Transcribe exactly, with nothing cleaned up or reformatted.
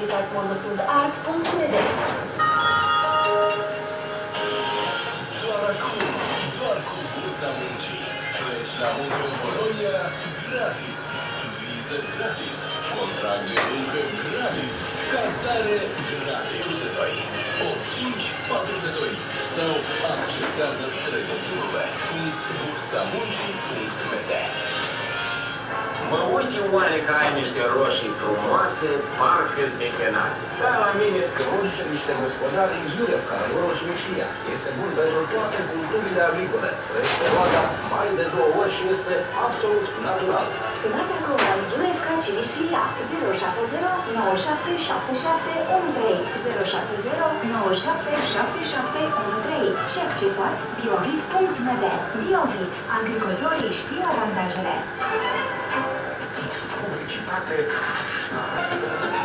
vizitați modostund art punct r d. Doar acum, doar cu Bursa Muncii. Pleci la muncă în Polonia gratis. Viză gratis. Contract de muncă gratis. Cazare gratis. patru de doi opt cinci patru de doi sau accesează w w w punct bursa muncii punct r d. Mă uit eu oare că ai niște roșii frumoase, parcă-s desenate. Dar la mine scămuși niște gospodari Iuref, care Rocimișia. Este bun pentru toate culturile agricole. Trăiește roada mai de două ori și este absolut natural. Sunați acum la Iurefca Cimișia zero șase zero nouă șapte șapte șapte unu trei zero șase zero nouă șapte șapte șapte unu trei și accesați biovit punct m d. Biovit. Agricultorii știu avantajele. Publicitate.